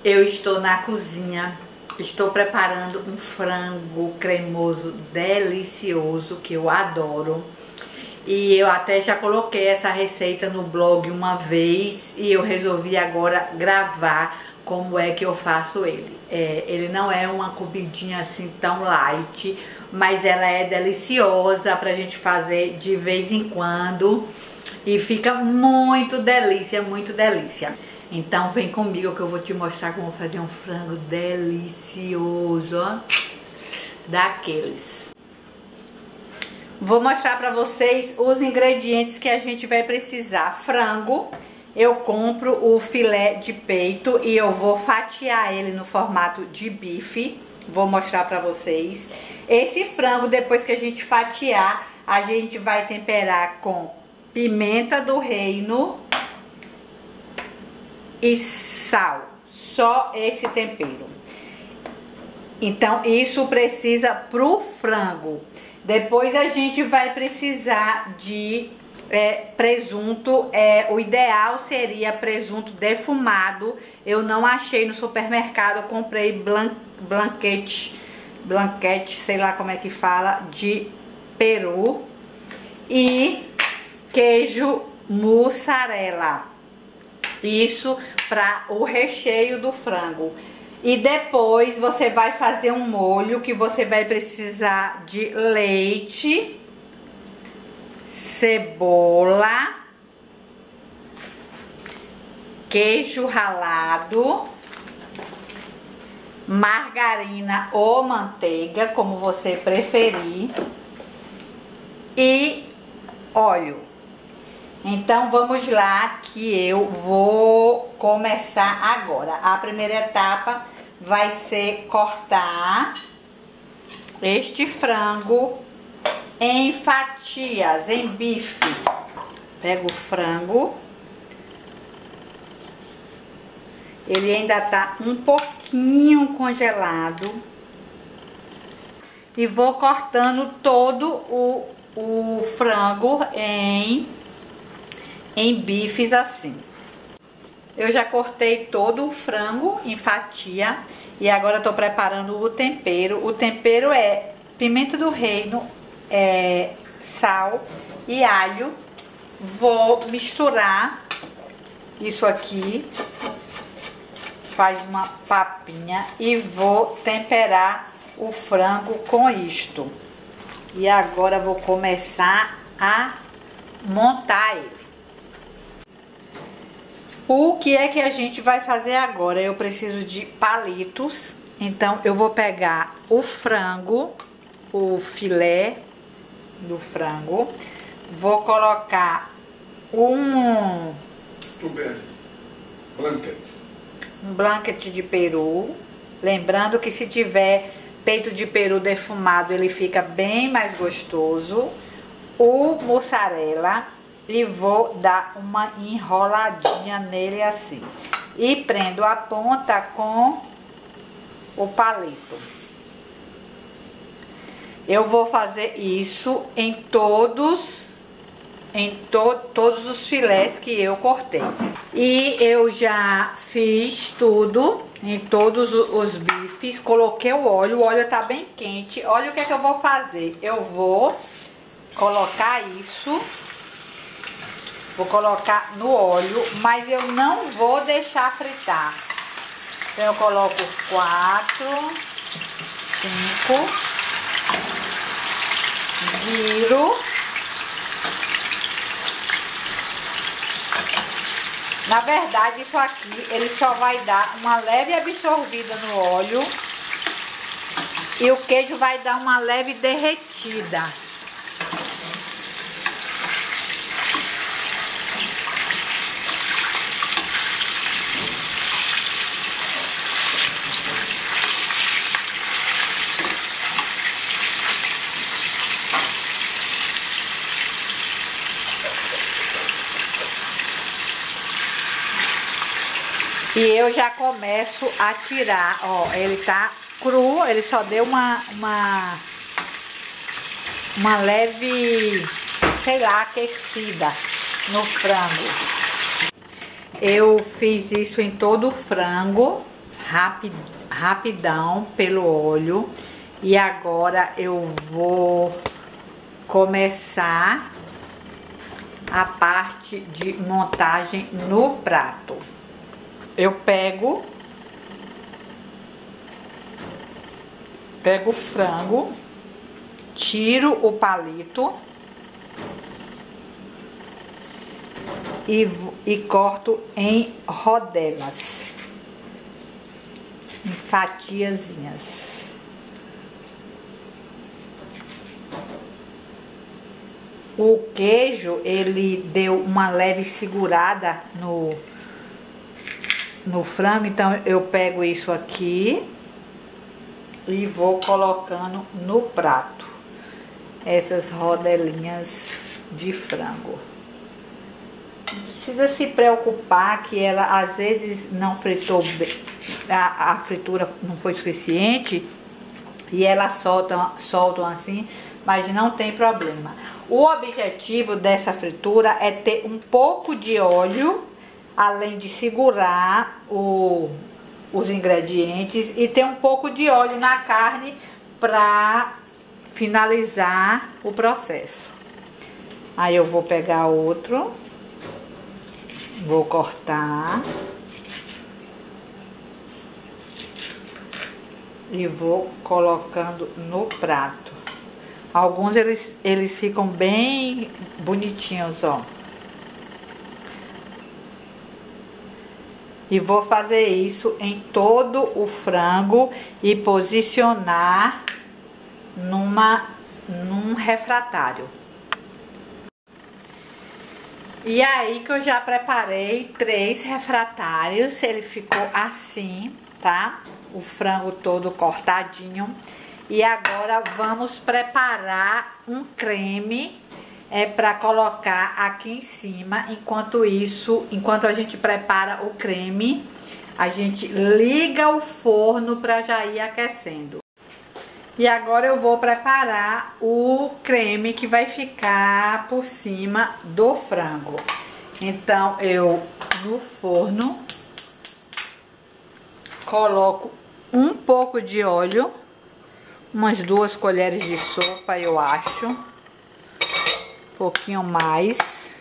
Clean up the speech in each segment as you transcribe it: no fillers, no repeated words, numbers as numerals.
Eu estou na cozinha, estou preparando um frango cremoso delicioso que eu adoro. E eu até já coloquei essa receita no blog uma vez e eu resolvi agora gravar como é que eu faço ele. Ele não é uma comidinha assim tão light, mas ela é deliciosa pra gente fazer de vez em quando e fica muito delícia, muito delícia. Então vem comigo que eu vou te mostrar como fazer um frango delicioso, ó, daqueles. Vou mostrar pra vocês os ingredientes que a gente vai precisar. Frango, eu compro o filé de peito e eu vou fatiar ele no formato de bife. Vou mostrar pra vocês. Esse frango, depois que a gente fatiar, a gente vai temperar com pimenta do reino e sal. Só esse tempero. Então, isso precisa pro frango. Depois a gente vai precisar de presunto. O ideal seria presunto defumado. Eu não achei no supermercado. Eu comprei blanquete, sei lá como é que fala, de peru. E queijo mussarela. Isso para o recheio do frango. E depois você vai fazer um molho que você vai precisar de leite, cebola, queijo ralado, margarina ou manteiga, como você preferir, e óleo. Então vamos lá que eu vou começar agora. A primeira etapa vai ser cortar este frango em fatias, em bife. Pego o frango. Ele ainda tá um pouquinho congelado. E vou cortando todo o frango em bifes assim. Eu já cortei todo o frango em fatia e agora eu tô preparando o tempero. O tempero é pimenta do reino, sal e alho. Vou misturar isso aqui, faz uma papinha e vou temperar o frango com isto. E agora vou começar a montar ele. O que é que a gente vai fazer agora? Eu preciso de palitos. Então eu vou pegar o frango, o filé do frango. Vou colocar um blanquete de peru. Lembrando que se tiver peito de peru defumado, ele fica bem mais gostoso. O mussarela. E vou dar uma enroladinha nele assim. E prendo a ponta com o palito. Eu vou fazer isso em todos os filés que eu cortei. E eu já fiz tudo em todos os bifes. Coloquei o óleo tá bem quente. Olha o que é que eu vou fazer. Eu vou colocar isso. Vou colocar no óleo, mas eu não vou deixar fritar. Então eu coloco 4, 5, viro. Na verdade, isso aqui, ele só vai dar uma leve absorvida no óleo e o queijo vai dar uma leve derretida. E eu já começo a tirar, ó, ele tá cru, ele só deu uma leve, sei lá, aquecida no frango. Eu fiz isso em todo o frango. rapidão pelo óleo. E agora eu vou começar a parte de montagem no prato. Eu pego o frango, tiro o palito e corto em rodelas, em fatiazinhas. O queijo, ele deu uma leve segurada no frango, então eu pego isso aqui e vou colocando no prato essas rodelinhas de frango. Não precisa se preocupar que ela às vezes não fritou bem, a fritura não foi suficiente e elas soltam assim, mas não tem problema. O objetivo dessa fritura é ter um pouco de óleo, além de segurar os ingredientes, e ter um pouco de óleo na carne para finalizar o processo. Aí eu vou pegar outro, vou cortar e vou colocando no prato. Alguns eles ficam bem bonitinhos, ó. E vou fazer isso em todo o frango e posicionar num refratário. E aí que eu já preparei 3 refratários, ele ficou assim, tá? O frango todo cortadinho. E agora vamos preparar um creme para colocar aqui em cima. Enquanto isso, enquanto a gente prepara o creme, a gente liga o forno para já ir aquecendo. E agora eu vou preparar o creme que vai ficar por cima do frango. Então eu no forno coloco um pouco de óleo. Umas 2 colheres de sopa, eu acho. Um pouquinho mais.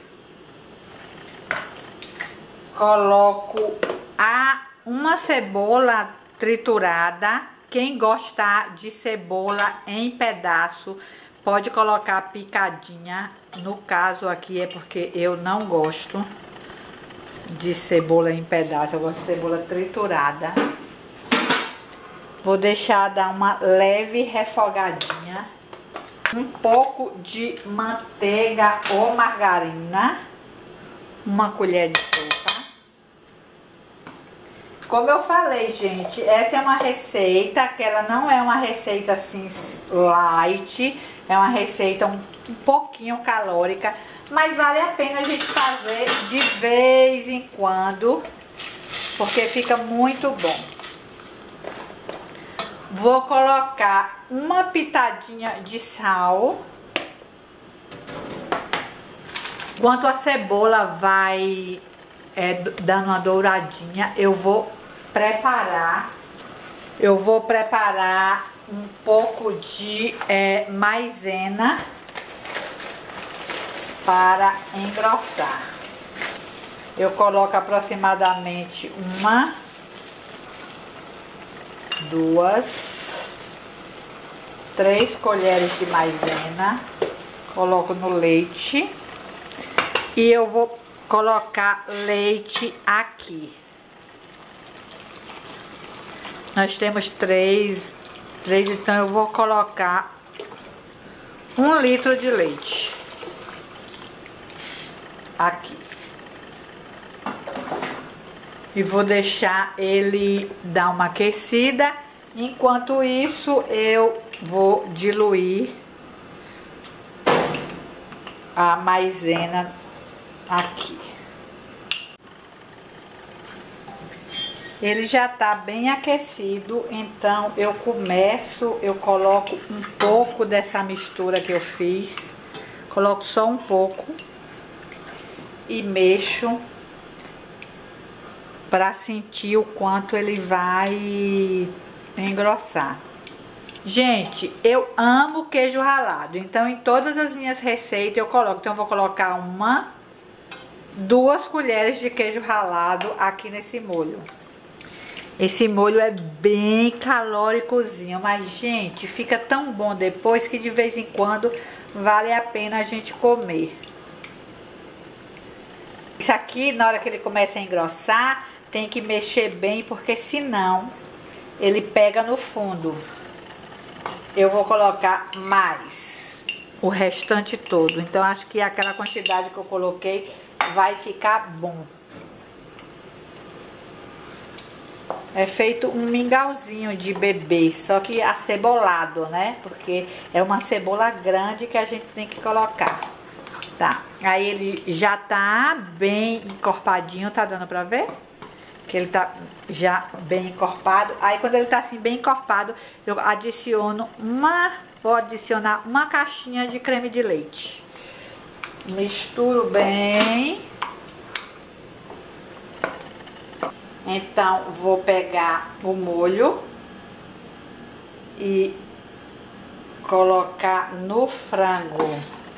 Coloco uma cebola triturada. Quem gostar de cebola em pedaço, pode colocar picadinha. No caso aqui é porque eu não gosto de cebola em pedaço. Eu gosto de cebola triturada. Vou deixar dar uma leve refogadinha. Um pouco de manteiga ou margarina. Uma colher de sopa. Como eu falei, gente, essa é uma receita que ela não é uma receita assim light. É uma receita um pouquinho calórica. Mas vale a pena a gente fazer de vez em quando. Porque fica muito bom. Vou colocar uma pitadinha de sal. Enquanto a cebola vai dando uma douradinha, eu vou preparar um pouco de maisena para engrossar. Eu coloco aproximadamente 1, 2, 3 colheres de maisena. Coloco no leite. E eu vou colocar leite aqui. Nós temos 3, então eu vou colocar 1 litro de leite. Aqui. E vou deixar ele dar uma aquecida. Enquanto isso, eu vou diluir a maisena aqui. Ele já tá bem aquecido, então eu coloco um pouco dessa mistura que eu fiz. Coloco só um pouco e mexo para sentir o quanto ele vai engrossar. Gente, eu amo queijo ralado, então em todas as minhas receitas eu coloco. Então eu vou colocar 2 colheres de queijo ralado aqui nesse molho. Esse molho é bem calóricozinho, mas gente, fica tão bom depois que de vez em quando vale a pena a gente comer. Isso aqui, na hora que ele começa a engrossar, tem que mexer bem, porque senão ele pega no fundo. Eu vou colocar mais, o restante todo. Então acho que aquela quantidade que eu coloquei vai ficar bom. É feito um mingauzinho de bebê, só que acebolado, né? Porque é uma cebola grande que a gente tem que colocar. Tá, aí ele já tá bem encorpadinho, tá dando pra ver? Que ele tá já bem encorpado. Aí quando ele tá assim bem encorpado, eu vou adicionar uma caixinha de creme de leite. Misturo bem. Então vou pegar o molho e colocar no frango.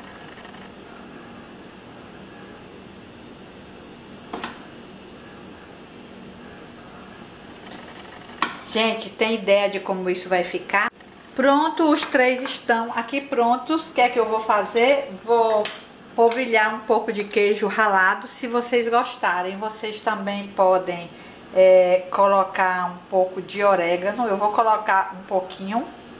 Gente, tem ideia de como isso vai ficar? Pronto, os 3 estão aqui prontos. O que é que eu vou fazer? Vou polvilhar um pouco de queijo ralado. Se vocês gostarem, vocês também podem colocar um pouco de orégano. Eu vou colocar um pouquinho.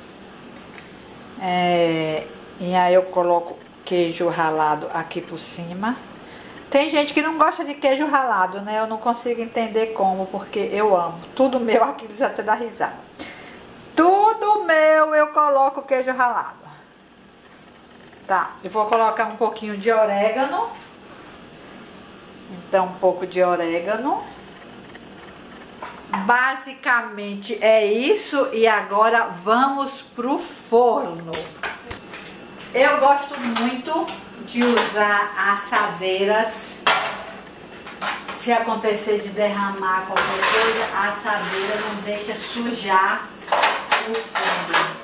E aí eu coloco queijo ralado aqui por cima. Tem gente que não gosta de queijo ralado, né? Eu não consigo entender como, porque eu amo. Tudo meu aqui, eles até dá risada. Tudo meu eu coloco queijo ralado. Tá, eu vou colocar um pouquinho de orégano. Então, um pouco de orégano. Basicamente é isso. E agora vamos pro forno. Eu gosto muito de usar assadeiras. Se acontecer de derramar qualquer coisa, a assadeira não deixa sujar o fundo.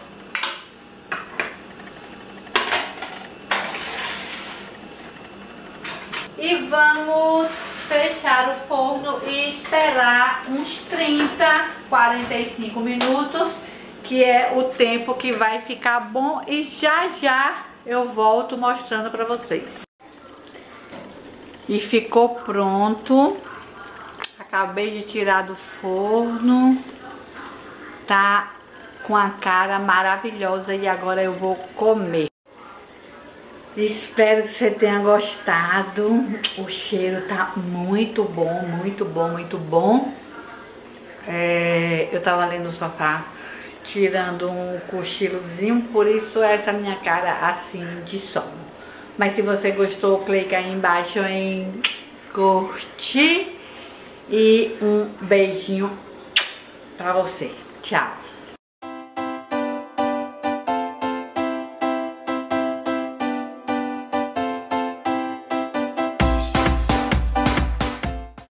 E vamos fechar o forno e esperar uns 30, 45 minutos, que é o tempo que vai ficar bom, e já já eu volto mostrando pra vocês. E ficou pronto. Acabei de tirar do forno. Tá com a cara maravilhosa e agora eu vou comer. Espero que você tenha gostado. O cheiro tá muito bom, muito bom, muito bom. Eu tava ali no sofá tirando um cochilozinho, por isso essa minha cara assim de sono. Mas se você gostou, clica aí embaixo em curtir e um beijinho pra você. Tchau!